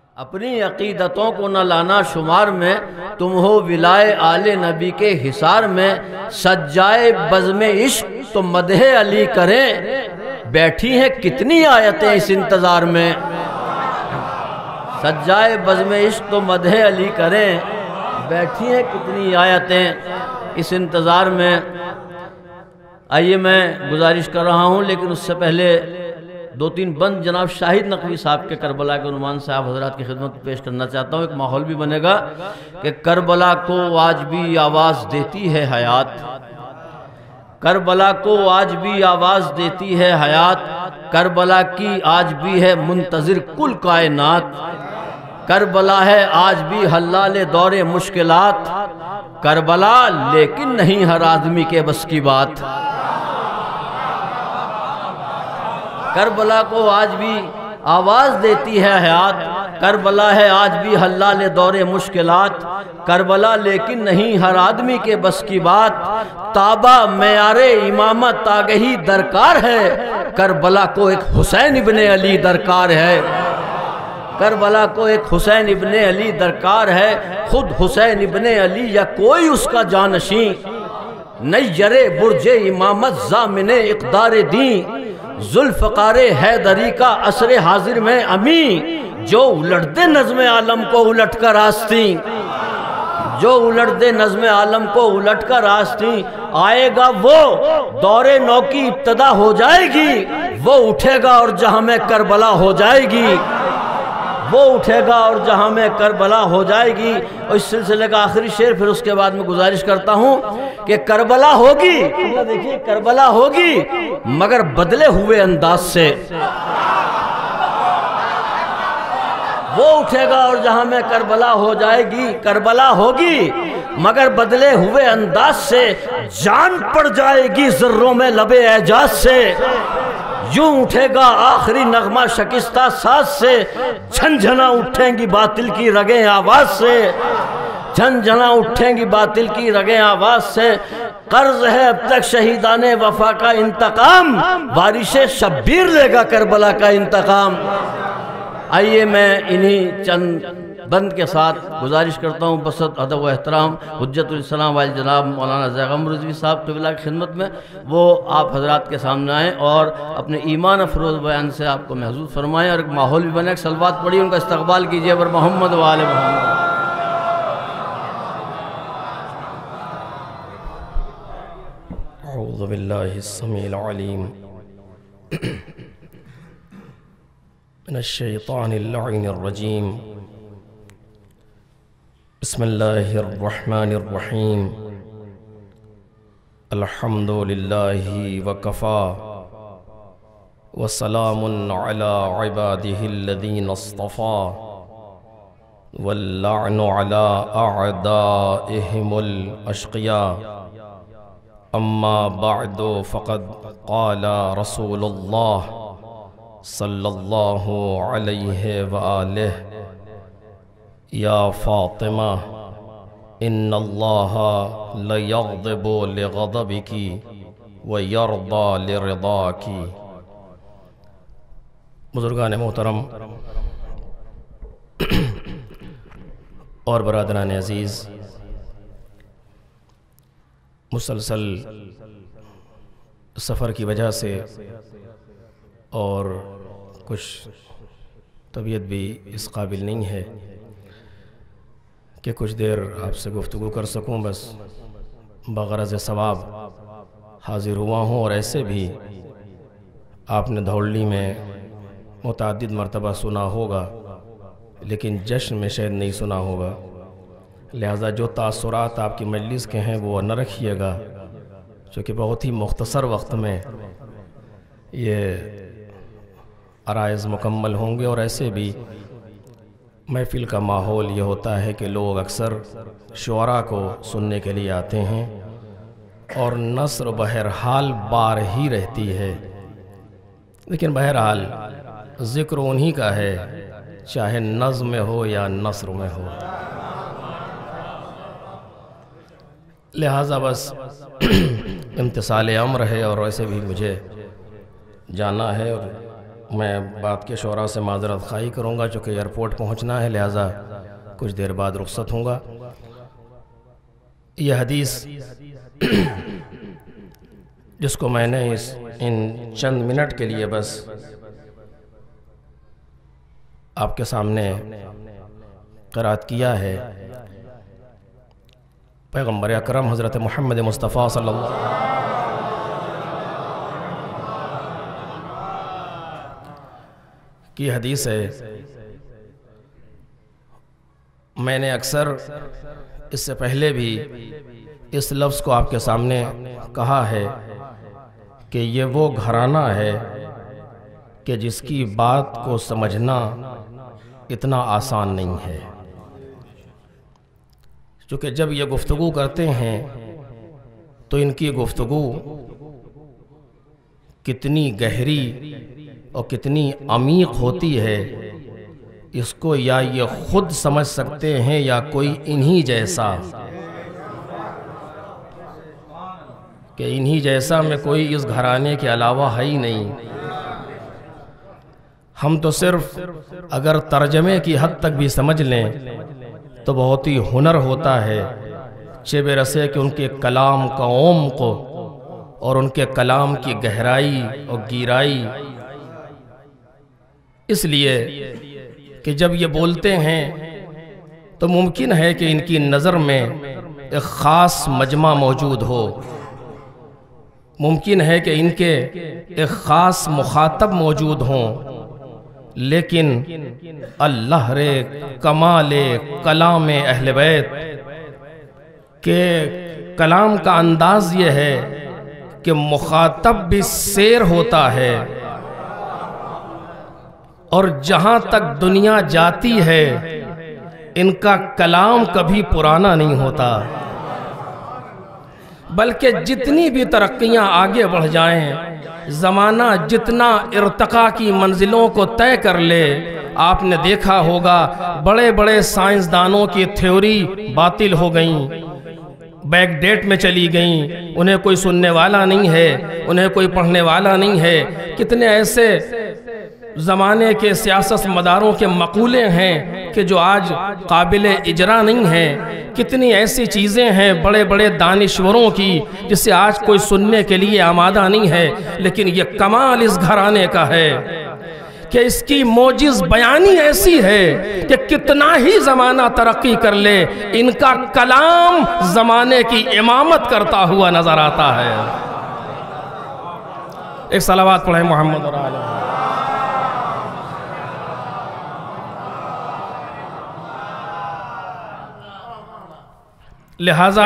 اپنی عقیدتوں کو نہ لانا شمار میں، تم ہو ولائے آل نبی کے حصار میں، سجائے بزم عشق تو مدح علی کریں، بیٹھی ہیں کتنی آیتیں اس انتظار میں۔ سجائے بزم عشق تو مدح علی کریں، بیٹھی ہیں کتنی آیتیں اس انتظار میں۔ آئیے میں گزارش کر رہا ہوں، لیکن اس سے پہلے دو تین بند جناب شاہد نقوی صاحب کے کربلا کے عنوان سے آپ حضرات کی خدمت پیش کرنا چاہتا ہوں۔ ایک ماحول بھی بنے گا کہ کربلا کو آج بھی آواز دیتی ہے حیات، کربلا کو آج بھی آواز دیتی ہے حیات، کربلا کی آج بھی ہے منتظر کل کائنات، کربلا ہے آج بھی حلال دور مشکلات، کربلا لیکن نہیں ہر آدمی کے بس کی بات۔ کربلا کو آج بھی آواز دیتی ہے حیات، کربلا ہے آج بھی حلال دور مشکلات، کربلا لیکن نہیں ہر آدمی کے بس کی بات، تابہ معیار امامت آگہی درکار ہے، کربلا کو ایک حسین ابن علی درکار ہے، کربلا کو ایک حسین ابن علی درکار ہے، خود حسین ابن علی یا کوئی اس کا جانشین، نیر برج امامت ضامن اقدار دین، ذوالفقار حیدری کا عصر حاضر میں امین، جو الٹ دے نظم عالم کو الٹ کر آستین، جو الٹ دے نظم عالم کو الٹ کر آستین، آئے گا وہ دور نو کی ابتدا ہو جائے گی، وہ اٹھے گا اور جہاں میں کربلا ہو جائے گی، وہ اٹھے گا اور جہاں میں کربلا ہو جائے گی۔ اور اس سلسلے کا آخری شعر پھر اس کے بعد میں گزارش کرتا ہوں کہ کربلا ہوگی، دیکھیے کربلا ہوگی مگر بدلے ہوئے انداز سے، وہ اٹھے گا اور جہاں میں کربلا ہو جائے گی، کربلا ہوگی مگر بدلے ہوئے انداز سے، جان پڑ جائے گی ذروں میں لب اعجاز سے، یوں اٹھے گا آخری نغمہ شکستہ ساز سے، جھنجھنا اٹھیں گی باطل کی رگیں آواز سے، جھنجھنا اٹھیں گی باطل کی رگیں آواز سے، قرض ہے اب تک شہیدان وفا کا انتقام، وارث شبیر لے گا کربلا کا انتقام۔ آئیے میں انہی چند بند کے ساتھ گزارش کرتا ہوں بسط ادب و احترام حجت الاسلام والد جناب مولانا زیغم رضوی صاحب قبلہ کی خدمت میں، وہ آپ حضرات کے سامنے آئیں اور اپنے ایمان افروز بیان سے آپ کو محظوظ فرمائیں، اور ایک ماحول بھی بنے، ایک صلوات پڑھی، ان کا استقبال کیجئے بر محمد و آل محمد۔ اعوذ باللہ السمیع العلیم من الشیطان اللعین الرجیم، بسم اللہ الرحمن الرحیم، الحمد للہ وکفا وسلام علی عبادہ الذین اصطفا واللعن علی اعدائہم الاشقیاء، اما بعد فقد قال رسول اللہ صلی اللہ علیہ وآلہ، یا فاطمہ ان اللہ لیغضب لغضبک ویرضی لرضاک۔ بزرگان محترم اور برادران عزیز، مسلسل سفر کی وجہ سے اور کچھ طبیعت بھی اس قابل نہیں ہے کہ کچھ دیر آپ سے گفتگو کر سکوں، بس بغرض ثواب حاضر ہوا ہوں، اور ایسے بھی آپ نے دھولی میں متعدد مرتبہ سنا ہوگا لیکن جشن میں شاید نہیں سنا ہوگا، لہذا جو تاثرات آپ کی مجلس کے ہیں وہ نہ رکھیے گا، چونکہ بہت ہی مختصر وقت میں یہ عرائض مکمل ہوں گے، اور ایسے بھی محفل کا ماحول یہ ہوتا ہے کہ لوگ اکثر شعراء کو سننے کے لیے آتے ہیں، اور نثر بہرحال بار ہی رہتی ہے، لیکن بہرحال ذکر انہی کا ہے چاہے نظم میں ہو یا نثر میں ہو، لہٰذا بس امتثال امر ہے، اور ویسے بھی مجھے جانا ہے، اور میں بات کے شعراء سے معذرت خواہی کروں گا چونکہ ایئرپورٹ پہنچنا ہے، لہٰذا کچھ دیر بعد رخصت ہوں گا۔ یہ حدیث جس کو میں نے ان چند منٹ کے لیے بس آپ کے سامنے قرأت کیا ہے، پیغمبر اکرم حضرت محمد مصطفیٰ صلی اللہ علیہ وسلم کی حدیث ہے۔ میں نے اکثر اس سے پہلے بھی اس لفظ کو آپ کے سامنے کہا ہے کہ یہ وہ گھرانہ ہے کہ جس کی بات کو سمجھنا اتنا آسان نہیں ہے، چونکہ جب یہ گفتگو کرتے ہیں تو ان کی گفتگو کتنی گہری اور کتنی عمیق ہوتی ہے، اس کو یا یہ خود سمجھ سکتے ہیں یا کوئی انہی جیسا، کہ انہی جیسا میں کوئی اس گھرانے کے علاوہ ہے ہی نہیں۔ ہم تو صرف اگر ترجمے کی حد تک بھی سمجھ لیں تو بہت ہی ہنر ہوتا ہے، چہ برسے کہ ان کے کلام کا عمق اور ان کے کلام کی گہرائی اور گیرائی، اس لیے کہ جب یہ بولتے ہیں تو ممکن ہے کہ ان کی نظر میں ایک خاص مجمع موجود ہو، ممکن ہے کہ ان کے ایک خاص مخاطب موجود ہوں، لیکن اللہ رے کمال کلام اہل بیت کے کلام کا انداز یہ ہے کہ مخاطب بھی سیر ہوتا ہے، اور جہاں تک دنیا جاتی ہے ان کا کلام کبھی پرانا نہیں ہوتا، بلکہ جتنی بھی ترقیاں آگے بڑھ جائیں، زمانہ جتنا ارتقاء کی منزلوں کو طے کر لے، آپ نے دیکھا ہوگا بڑے بڑے سائنسدانوں کی تھیوری باطل ہو گئیں، بیک ڈیٹ میں چلی گئیں، انہیں کوئی سننے والا نہیں ہے، انہیں کوئی پڑھنے والا نہیں ہے۔ کتنے ایسے زمانے کے سیاست مداروں کے مقولے ہیں کہ جو آج قابل اجرا نہیں ہیں، کتنی ایسی چیزیں ہیں بڑے بڑے دانشوروں کی جسے آج کوئی سننے کے لیے آمادہ نہیں ہے، لیکن یہ کمال اس گھرانے کا ہے کہ اس کی موجز بیانی ایسی ہے کہ کتنا ہی زمانہ ترقی کر لے، ان کا کلام زمانے کی امامت کرتا ہوا نظر آتا ہے۔ ایک صلوات پڑھیں محمد اور آلہ۔ لہٰذا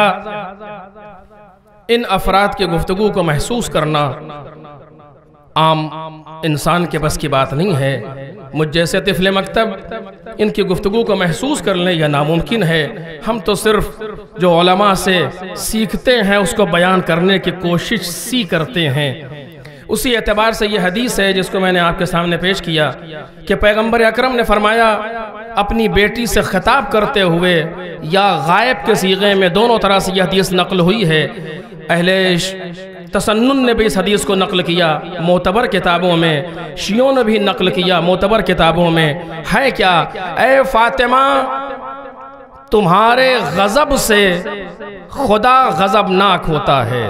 ان افراد کے گفتگو کو محسوس کرنا عام انسان کے بس کی بات نہیں ہے۔ مجھ جیسے طفل مکتب ان کی گفتگو کو محسوس کر لیں یہ ناممکن ہے۔ ہم تو صرف جو علماء سے سیکھتے ہیں اس کو بیان کرنے کی کوشش کرتے ہیں۔ اسی اعتبار سے یہ حدیث ہے جس کو میں نے آپ کے سامنے پیش کیا کہ پیغمبر اکرم نے فرمایا اپنی بیٹی سے خطاب کرتے ہوئے یا غائب کے صیغے میں، دونوں طرح سے یہ حدیث نقل ہوئی ہے۔ اہل تسنن نے بھی اس حدیث کو نقل کیا معتبر کتابوں میں، شیعوں نے بھی نقل کیا معتبر کتابوں میں۔ ہے کیا؟ اے فاطمہ، تمہارے غضب سے خدا غضبناک ہوتا ہے،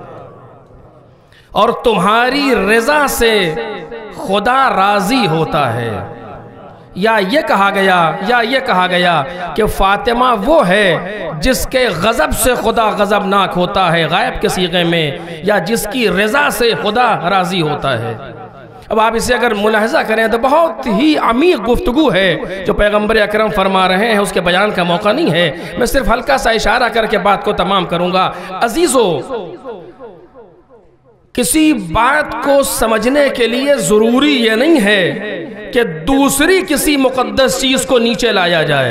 اور تمہاری رضا سے خدا راضی ہوتا ہے۔ یا یہ کہا گیا کہ فاطمہ وہ ہے جس کے غضب سے خدا غضبناک ہوتا ہے غائب کے صیغے میں، یا جس کی رضا سے خدا راضی ہوتا ہے۔ اب آپ اسے اگر ملاحظہ کریں تو بہت ہی عمیق گفتگو ہے جو پیغمبر اکرم فرما رہے ہیں، اس کے بیان کا موقع نہیں ہے، میں صرف ہلکا سا اشارہ کر کے بات کو تمام کروں گا۔ عزیزو، کسی بات کو سمجھنے کے لیے ضروری یہ نہیں ہے کہ دوسری کسی مقدس چیز کو نیچے لایا جائے۔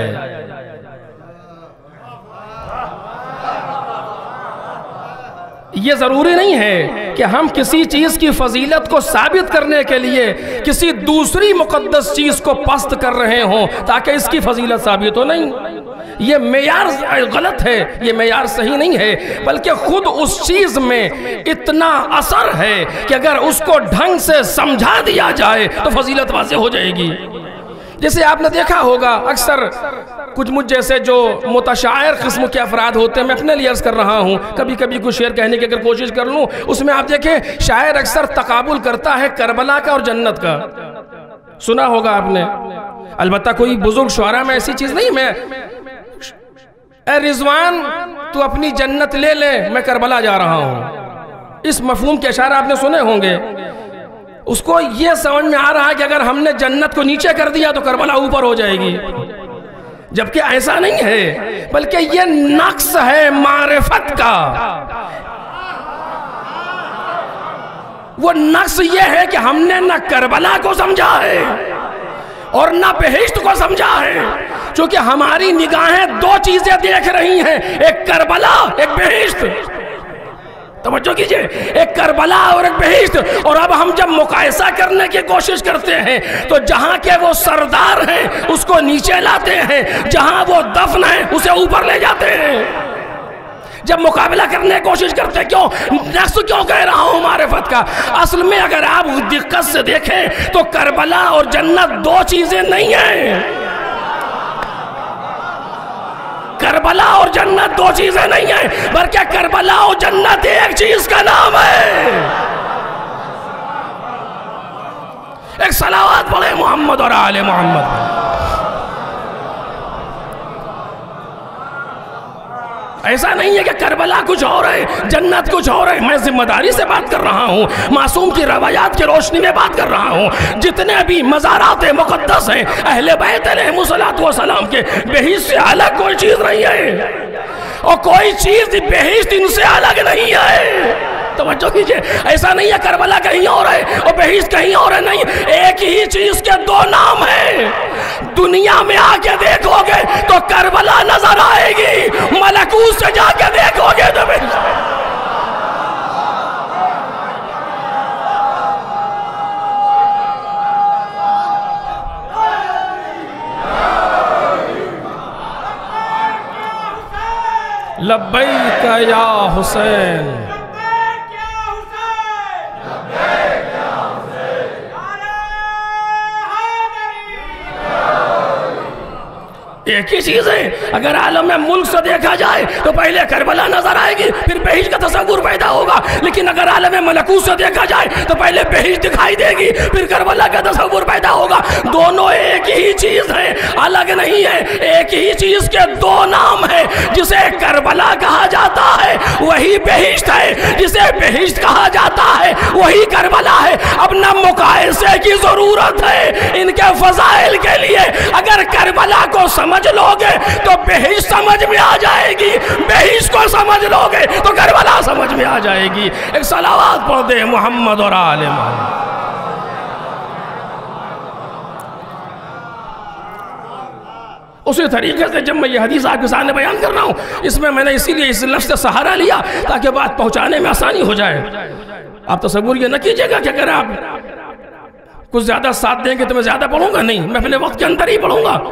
یہ ضروری نہیں ہے کہ ہم کسی چیز کی فضیلت کو ثابت کرنے کے لیے کسی دوسری مقدس چیز کو پست کر رہے ہوں تاکہ اس کی فضیلت ثابت ہو، نہیں۔ یہ معیار غلط ہے، یہ معیار صحیح نہیں ہے، بلکہ خود اس چیز میں اتنا اثر ہے کہ اگر اس کو ڈھنگ سے سمجھا دیا جائے تو فضیلت واضح ہو جائے گی۔ جیسے آپ نے دیکھا ہوگا اکثر کچھ مجھ جیسے جو متشاعر قسم کے افراد ہوتے ہیں، میں اپنے لیے عرض کر رہا ہوں، کبھی کبھی کچھ شعر کہنے کی اگر کوشش کر لوں، اس میں آپ دیکھیں شاعر اکثر تقابل کرتا ہے کربلا کا اور جنت کا۔ سنا ہوگا آپ نے، البتہ کوئی بزرگ شعراء میں ایسی چیز نہیں، میں اے رضوان تو اپنی جنت لے لے، میں کربلا جا رہا ہوں، اس مفہوم کے اشارے آپ نے سنے ہوں گے۔ اس کو یہ سمجھ میں آ رہا ہے کہ اگر ہم نے جنت کو نیچے کر دیا تو کربلا اوپر ہو جائے گی، جبکہ ایسا نہیں ہے، بلکہ یہ نقص ہے معرفت کا۔ وہ نقص یہ ہے کہ ہم نے نہ کربلا کو سمجھا ہے اور نہ بہشت کو سمجھا ہے، چونکہ ہماری نگاہیں دو چیزیں دیکھ رہی ہیں، ایک کربلا ایک بہشت۔ توجہ کیجئے، ایک کربلا اور ایک بہشت، اور اب ہم جب مقایسہ کرنے کی کوشش کرتے ہیں تو جہاں کے وہ سردار ہیں اس کو نیچے لاتے ہیں، جہاں وہ دفن ہیں اسے اوپر لے جاتے ہیں۔ جب مقابلہ کرنے کی کوشش کرتے ہیں، کیوں نقص کیوں کہہ رہا ہوں معرفت کا؟ اصل میں اگر آپ دقت سے دیکھیں تو کربلا اور جنت دو چیزیں نہیں ہیں، کربلا اور جنت دو چیزیں نہیں ہیں، بلکہ کربلا اور جنت ایک چیز کا نام ہے۔ ایک صلوات پڑھے محمد اور آل محمد۔ ایسا نہیں ہے کہ کربلا کچھ اور ہے جنت کچھ اور ہے، میں ذمہ داری سے بات کر رہا ہوں، معصوم کی روایات کی روشنی میں بات کر رہا ہوں۔ جتنے بھی مزارات مقدس ہیں اہل بیت علیہ السلام کے، بہشت سے الگ کوئی چیز نہیں ہے، اور کوئی چیز بہشت ان سے الگ نہیں ہے۔ توجہ کیجئے، ایسا نہیں ہے کربلا کہیں اور ہے اور بہشت کہیں اور ہے، نہیں، ایک ہی چیز کے دو نام ہیں۔ دنیا میں آ کے دیکھو گے تو کربلا نظر آئے گی، ملکوت سے جا کے دیکھو گے تو لبیک یا حسین، ایک ہی چیز ہے۔ اگر عالم ملک سے دیکھا جائے تو پہلے کربلا نظر آئے گی، پھر بہشت کا تصور پیدا ہوگا، لیکن اگر عالم ملکوت سے دیکھا جائے تو پہلے بہشت دکھائی دے گی، پھر کربلا کا تصور پیدا ہوگا۔ دونوں ایک ہی چیز ہے، الگ نہیں ہے، ایک ہی چیز کے دو نام ہیں۔ جسے کربلا کہا جاتا ہے وہی بہشت ہے، جسے بہشت کہا جاتا ہے وہی کربلا ہے۔ اب نہ مقایسے کی ضرورت ہے ان کے فضائل کے لیے۔ اگر کربلا کو سمجھ لو گے تو بہشت سمجھ میں آ جائے گی، بہشت کو سمجھ لو گے تو کربلا سمجھ میں آ جائے گی۔ ایک صلوات پڑھ دے محمد اور آل محمد۔ اسی طریقے سے جب میں یہ حدیث آپ کے سامنے بیان کر رہا ہوں، اس میں نے اسی لیے اس لفظ سے سہارا لیا تاکہ بات پہنچانے میں آسانی ہو جائے۔ آپ تصور یہ نہ کیجئے گا کہ اگر آپ کچھ زیادہ ساتھ دیں گے تو میں زیادہ پڑھوں گا، نہیں، میں اپنے وقت کے اندر ہی پڑھوں گا۔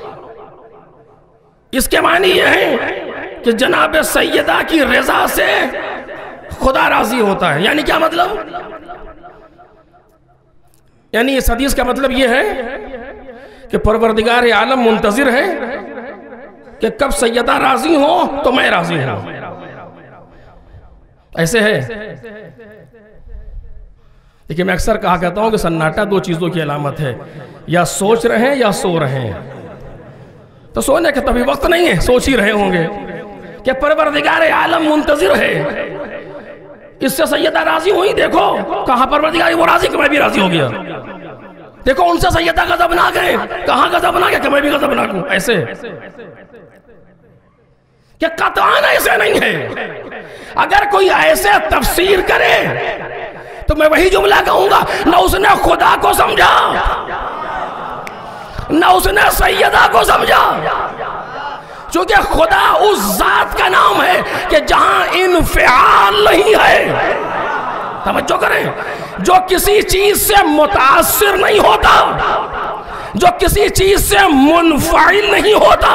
اس کے معنی یہ ہے کہ جناب سیدہ کی رضا سے خدا راضی ہوتا ہے۔ یعنی کیا مطلب؟ یعنی اس حدیث کا مطلب یہ ہے کہ پروردگار عالم منتظر ہے کہ کب سیدہ راضی ہو تو میں راضی ہوں۔ ایسے ہے۔ لیکن میں اکثر کہا کہتا ہوں کہ سناٹا دو چیزوں کی علامت ہے، یا سوچ رہے ہیں یا سو رہے ہیں۔ تو سونے کا تبھی وقت نہیں ہے، سوچ ہی رہے ہوں گے کہ پروردگار عالم منتظر ہے، اس سے سیدہ راضی ہوئی، دیکھو کہاں پروردگار وہ راضی کہ میں بھی راضی ہو گیا، دیکھو ان سے سیدہ غضبناک ہے، کہاں غضبناک ہے کہ میں بھی غضبناک ہوں۔ ایسے کہ قطعاً ایسے نہیں ہے۔ اگر کوئی ایسے تفسیر کرے تو میں وہی جملہ کہوں گا، نہ اس نے خدا کو سمجھا نہ اس نے سیدہ کو سمجھا، چونکہ خدا اس ذات کا نام ہے کہ جہاں انفعال نہیں ہے۔ توجہ کریں، جو کسی چیز سے متاثر نہیں ہوتا، جو کسی چیز سے منفعل نہیں ہوتا،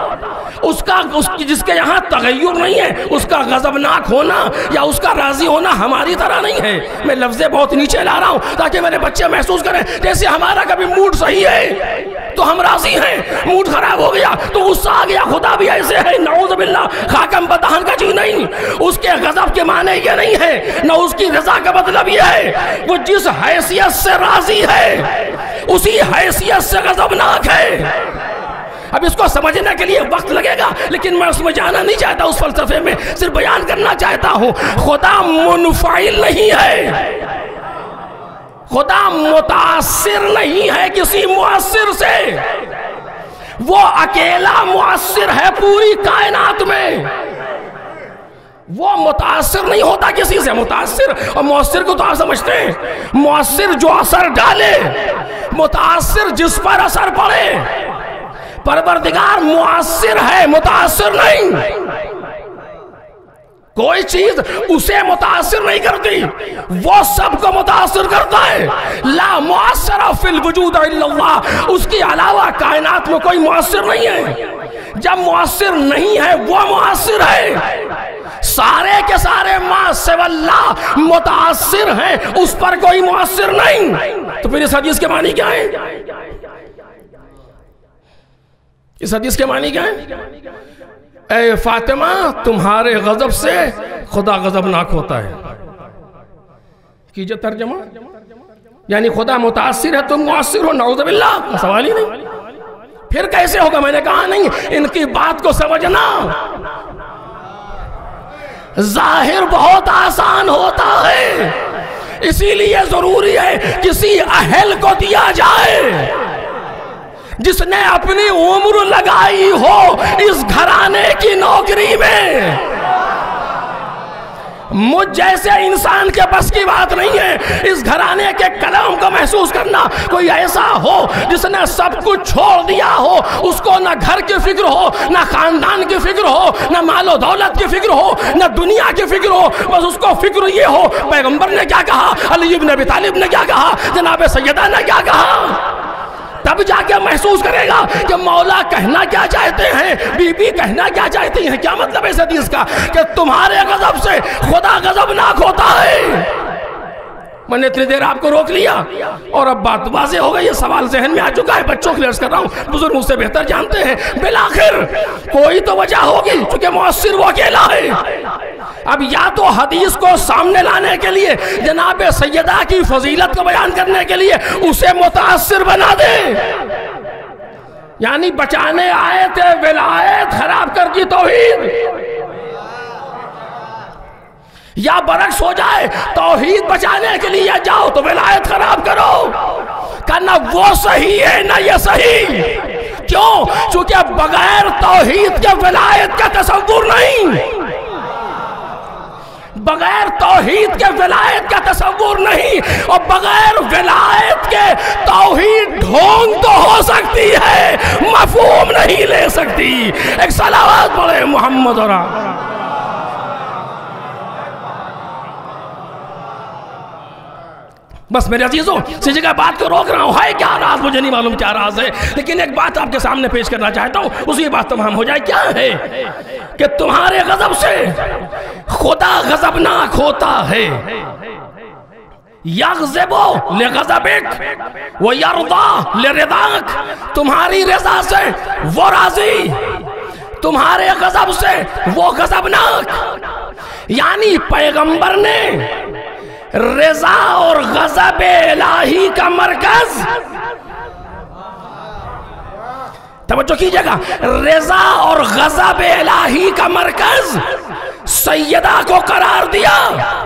جس کے یہاں تغیر نہیں ہے، اس کا غضبناک ہونا یا اس کا راضی ہونا ہماری طرح نہیں ہے۔ میں لفظیں بہت نیچے لا رہا ہوں تاکہ میرے بچے محسوس کریں جیسے ہمارا کبھی موڈ صحیح ہے تو ہم راضی ہیں، موڈ خراب ہو گیا تو غصہ آ گیا، خدا بھی ایسے ہے، نعوذ باللہ، خاکم بدہن کا چیز نہیں۔ اس کے غضب کے معنی یہ نہیں ہے، نہ اس کی رضا کا مطلب یہ ہے، وہ جس حیثیت سے راضی ہے اسی حیثیت سے غضبناک ہے۔ اب اس کو سمجھنے کے لیے وقت لگے گا، لیکن میں اس میں جانا نہیں چاہتا، اس فلسفے میں صرف بیان کرنا چاہتا ہوں، خدا منفعل نہیں ہے، خدا متاثر نہیں ہے کسی مؤثر سے، وہ اکیلا مؤثر ہے پوری کائنات میں، وہ متاثر نہیں ہوتا کسی سے۔ متاثر اور مؤثر کو تو آپ سمجھتے ہیں، مؤثر جو اثر ڈالے، متاثر جس پر اثر پڑے۔ پروردگار مؤثر ہے، متاثر نہیں۔ کوئی چیز اسے متاثر نہیں کرتی، وہ سب کو متاثر کرتا ہے۔ لا مؤثر فی الوجود الا اللہ، اس کے علاوہ کائنات میں کوئی مؤثر نہیں ہے۔ جب مؤثر نہیں ہے وہ مؤثر ہے، سارے کے سارے ما سوی اللہ متاثر ہیں، اس پر کوئی مؤثر نہیں۔ تو پھر اس حدیث کے معنی کیا ہے؟ اس حدیث کے معنی کیا ہے؟ اے فاطمہ، تمہارے غضب سے خدا غضبناک ہوتا ہے۔ کیجئے ترجمہ، یعنی خدا متاثر ہے، تم مؤثر ہو، نعوذ باللہ، سوال ہی نہیں۔ پھر کیسے ہوگا؟ میں نے کہا نہیں، ان کی بات کو سمجھنا ظاہر بہت آسان ہوتا ہے، اسی لیے ضروری ہے کسی اہل کو دیا جائے جس نے اپنی عمر لگائی ہو اس گھرانے کی نوکری میں۔ مجھ جیسے انسان کے بس کی بات نہیں ہے اس گھرانے کے کلام کو محسوس کرنا۔ کوئی ایسا ہو جس نے سب کچھ چھوڑ دیا ہو، اس کو نہ گھر کی فکر ہو، نہ خاندان کی فکر ہو، نہ مال و دولت کی فکر ہو، نہ دنیا کی فکر ہو، بس اس کو فکر یہ ہو پیغمبر نے کیا کہا، علی بن ابی طالب نے کیا کہا، جناب سیدہ نے کیا کہا، تب جا کے محسوس کرے گا کہ مولا کہنا کیا چاہتے ہیں، بی بی کہنا کیا چاہتی ہیں۔ کیا مطلب ہے اس حدیث کا؟ کہ تمہارے غضب سے خدا غضبناک ہوتا ہے۔ میں نے اتنی دیر آپ کو روک لیا اور اب بات واضح ہو گئی، یہ سوال ذہن میں آ چکا ہے، بچوں کے لیے عرض کر رہا ہوں، بزرگ مجھ سے بہتر جانتے ہیں۔ بالآخر کوئی تو وجہ ہوگی، چونکہ مؤثر وہ اکیلا ہے۔ اب یا تو حدیث کو سامنے لانے کے لیے، جناب سیدہ کی فضیلت کو بیان کرنے کے لیے اسے متاثر بنا دے، یعنی بچانے آئے تھے ولایت، خراب کر دی توحید، یا برعکس ہو جائے توحید بچانے کے لیے جاؤ تو ولایت خراب کرو، کہ نہ وہ صحیح ہے نہ یہ صحیح۔ کیوں؟ چونکہ بغیر توحید کے ولایت کا تصور نہیں، بغیر توحید کے ولایت کا تصور نہیں، اور بغیر ولایت کے توحید ڈھونگ تو ہو سکتی ہے، مفہوم نہیں لے سکتی۔ ایک صلوات پڑھے محمد اور بس میرے عزیزوں، اسی جگہ بات کو روک رہا ہوں، ہے کیا راز مجھے نہیں معلوم کیا راز ہے، لیکن ایک بات آپ کے سامنے پیش کرنا چاہتا ہوں، اسی بات تمام ہو جائے۔ کیا ہے کہ تمہارے غضب سے خدا غضبناک ہوتا ہے۔ یغضب لغضبک ویرضی لرضاک، تمہاری رضا سے وہ راضی، تمہارے غضب سے وہ غضبناک۔ یعنی پیغمبر نے رضا اور غضب الہی کا مرکز، توجہ کیجئے گا، رضا اور غضب الہی کا مرکز سیدہ کو قرار دیا،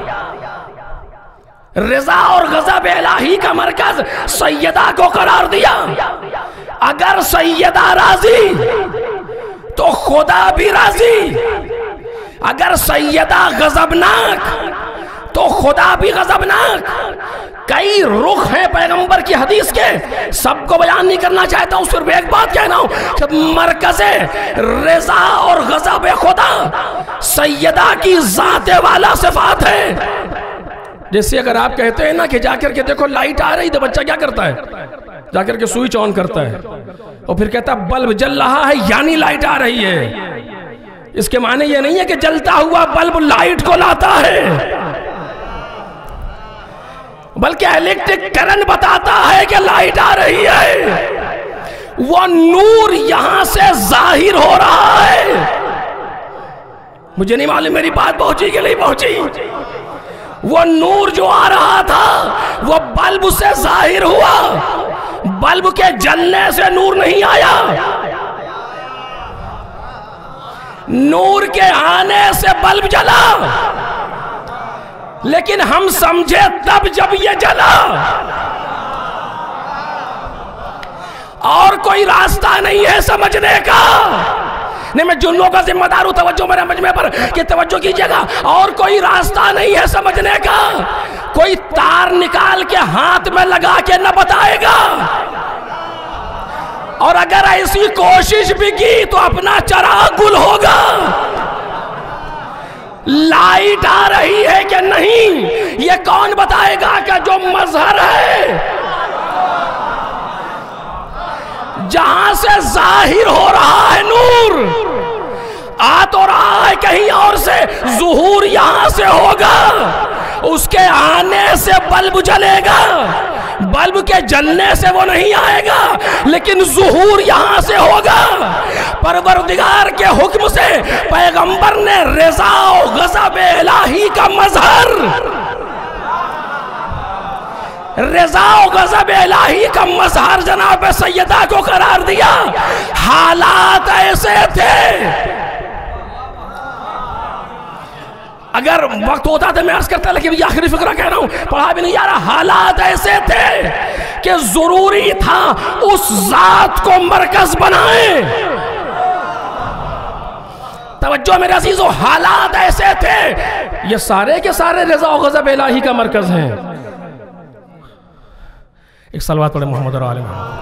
رضا اور غضب الہی کا مرکز سیدہ کو قرار دیا۔ اگر سیدہ راضی تو خدا بھی راضی، اگر سیدہ غضبناک تو خدا بھی غضبناک۔ کئی رخ ہیں پیغمبر کی حدیث کے، سب کو بیان نہیں کرنا چاہتا ہوں، صرف ایک بات کہنا ہوں کہ مرکز رضا اور غضب خدا سیدہ کی ذات والا صفات ہے۔ جیسے اگر آپ کہتے ہیں نا کہ جا کر کے دیکھو لائٹ آ رہی تو بچہ کیا کرتا ہے؟ جا کر کے سوئچ آن کرتا ہے اور پھر کہتا ہے بلب جل رہا ہے یعنی لائٹ آ رہی ہے. اس کے معنی یہ نہیں ہے کہ جلتا ہوا بلب لائٹ کو لاتا ہے، بلکہ الیکٹرک کرنٹ بتاتا ہے کہ لائٹ آ رہی ہے. وہ نور یہاں سے ظاہر ہو رہا ہے. مجھے نہیں معلوم میری بات پہنچی کہ نہیں پہنچی. وہ نور جو آ رہا تھا وہ بلب سے ظاہر ہوا، بلب کے جلنے سے نور نہیں آیا. نور کے آنے سے بلب جلا، لیکن ہم سمجھے تب جب یہ جلا. اور کوئی راستہ نہیں ہے سمجھنے کا. نہیں میں جنوں کا ذمہ دار ہوں، توجہ میرے مجمع پر کہ توجہ کیجئے گا. اور کوئی راستہ نہیں ہے سمجھنے کا. کوئی تار نکال کے ہاتھ میں لگا کے نہ بتائے گا. اور اگر ایسی کوشش بھی کی تو اپنا چراغ گل ہوگا. لائٹ آ رہی ہے کہ نہیں یہ کون بتائے گا کہ جو مظہر ہے جہاں سے ظاہر ہو رہا ہے نور آ تو رہا ہے کہیں اور سے، ظہور یہاں سے ہوگا. اس کے آنے سے بلب جلے گا، بلب کے جلنے سے وہ نہیں آئے گا، لیکن ظہور یہاں سے ہوگا. پروردگار کے حکم سے پیغمبر نے رضا و غضب الہی کا مظہر، رضا و غضب الہی کا مظہر جناب سیدہ کو قرار دیا. حالات ایسے تھے، اگر وقت ہوتا تو میں عرض کرتا لیکن یہ آخری فقرہ کہہ رہا ہوں، پڑھا بھی نہیں جا رہا. حالات ایسے تھے کہ ضروری تھا اس ذات کو مرکز بنائیں. توجہ میرے عزیزو، حالات ایسے تھے. یہ سارے کے سارے رضا و غضب الہی کا مرکز ہیں. ایک صلوات پڑھے محمد اور آل محمد.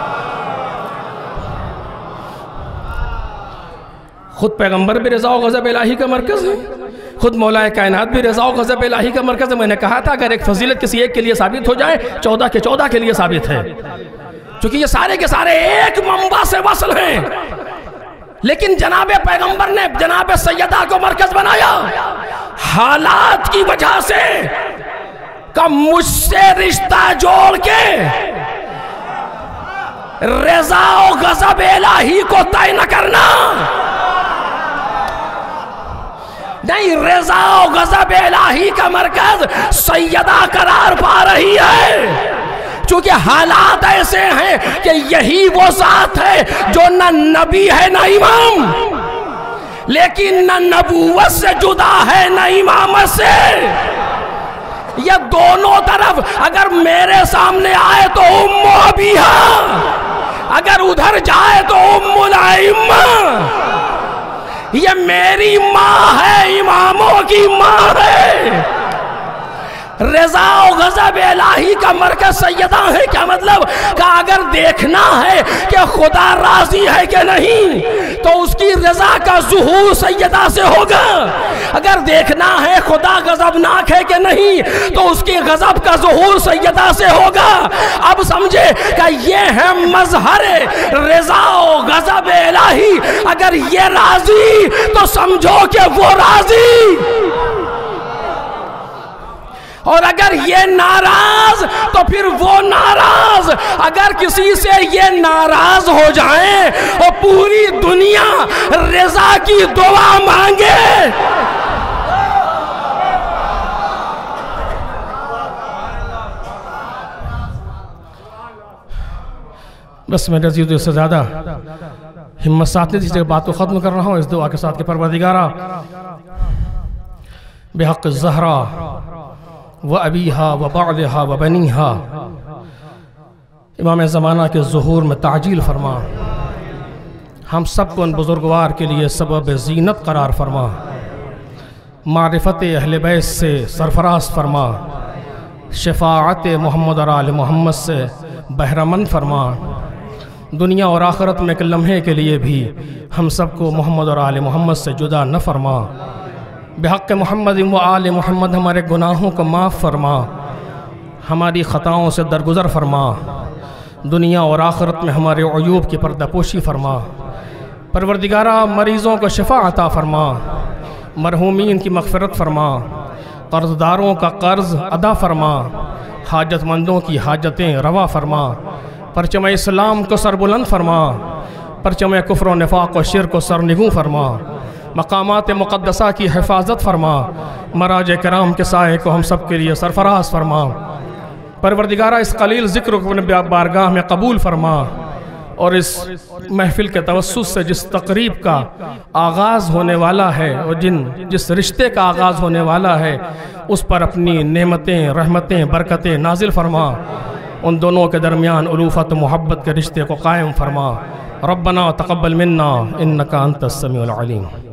خود پیغمبر بھی رضا و غضب الہی کا مرکز ہے، خود مولا کائنات بھی رضا و غضب الہی کا مرکز ہے. میں نے کہا تھا اگر ایک فضیلت کسی ایک کے لیے ثابت ہو جائے 14 کے 14 کے لیے ثابت ہے، چونکہ یہ سارے کے سارے ایک منبع سے وصل ہیں. لیکن جناب پیغمبر نے جناب سیدہ کو مرکز بنایا. حالات کی وجہ سے کہ مجھ سے رشتہ جوڑ کے رضا و غضب الہی کو طے نہ کرنا. نہیں، رضا و غضب الہی کا مرکز سیدہ قرار پا رہی ہے، چونکہ حالات ایسے ہیں کہ یہی وہ ذات ہے جو نہ نبی ہے نہ امام، لیکن نہ نبوت سے جدا ہے نہ امامت سے. یہ دونوں طرف اگر میرے سامنے آئے تو ام ابیہا، اگر ادھر جائے تو ام الائمہ. یہ میری ماں ہے، اماموں کی ماں ہے. رضا و غضب الہی کا مرکز سیدہ ہے. کیا مطلب؟ کہ اگر دیکھنا ہے کہ خدا راضی ہے کہ نہیں تو اس کی رضا کا ظہور سیدہ سے ہوگا. اگر دیکھنا ہے خدا غضبناک ہے کہ نہیں تو اس کی غضب کا ظہور سیدہ سے ہوگا. اب سمجھے کہ یہ ہے مظہر رضا و غضب الہی. اگر یہ راضی تو سمجھو کہ وہ راضی، اور اگر یہ ناراض تو پھر وہ ناراض. اگر کسی سے یہ ناراض ہو جائیں اور پوری دنیا رضا کی دعا مانگے، بس میرے عزیز اس سے زیادہ ہمت ساتھ نہیں تھی، بات کو ختم کر رہا ہوں اس دعا کے ساتھ کہ پروردگارا بحق الزہرا و ابیہا و بعدہا و بنیہا، امام زمانہ کے ظہور میں تعجیل فرما. ہم سب کو ان بزرگوار کے لیے سبب زینت قرار فرما. معرفت اہل بیت سے سرفراز فرما. شفاعت محمد اور آل محمد سے بہرمند فرما. دنیا اور آخرت میں ایک لمحے کے لیے بھی ہم سب کو محمد اور آل محمد سے جدا نہ فرما. بحق محمد و آل محمد ہمارے گناہوں کو معاف فرما، ہماری خطاؤں سے درگزر فرما. دنیا اور آخرت میں ہمارے عیوب کی پردہ پوشی فرما۔ پروردگارہ مریضوں کو شفا عطا فرما، مرحومین کی مغفرت فرما، قرض داروں کا قرض ادا فرما، حاجت مندوں کی حاجتیں روا فرما، پرچم اسلام کو سربلند فرما، پرچم کفر و نفاق و شرک کو سرنگوں فرما، مقامات مقدسہ کی حفاظت فرما، مراج کرام کے سائے کو ہم سب کے لیے سرفراز فرما۔ پروردگارہ اس قلیل ذکر کو اپنے بارگاہ میں قبول فرما، اور اس محفل کے توسط سے جس تقریب کا آغاز ہونے والا ہے اور جس رشتے کا آغاز ہونے والا ہے اس پر اپنی نعمتیں، رحمتیں، برکتیں نازل فرما، ان دونوں کے درمیان الوفت و محبت کے رشتے کو قائم فرما۔ ربنا تقبل منا انک انت السمیع العلیم۔